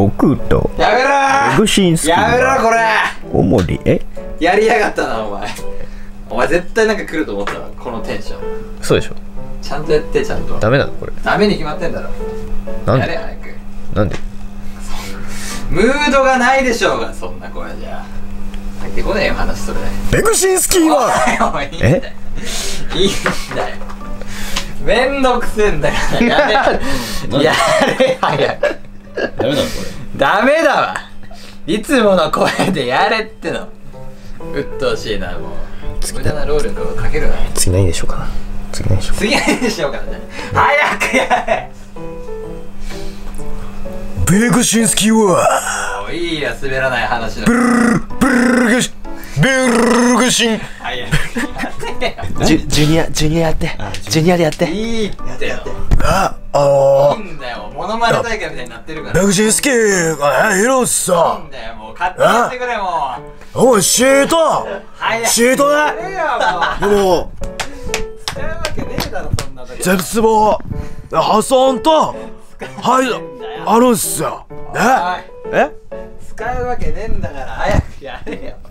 悟空とやめろペグシンスキーやめろこれおもりやりやがったなお前。お前絶対なんか来ると思ったわ、このテンション。 そうでしょ。 ちゃんとやって、ちゃんと。 ダメなのこれ。 ダメに決まってんだろ。 なんでやれ早く。 なんでムードがないでしょうが、そんな声じゃ。入ってこねえよ話それ。 ペグシンスキーはおいおいいいんだよ。いいんだよ。めんどくせえんだからやれ。やれ早く。 ダメなのこダメだわ。いつもの声でやれっての。鬱陶しいな、もう無駄な労力をかけるな。 次何でしょうかな。次何でしょうか。 次何でしょうかね。早くやれ。 ペグシンスキーはもういいや、滑らない話の。 ベルグシン早くやってよ。 ジュニアやってジュニアでやっていいってよ。いいんだよ、モノマネ大会みたいになってるから。 ペグシンスキーがいるんすいいさんだよ、もう勝手にやってくれ、もう。 おいシート早くシートやねれよ、もう。 でも使うわけねえだろ、そんな時。 絶望破損とはいあるんすよおいえ使うわけねえんだから早くやれよ。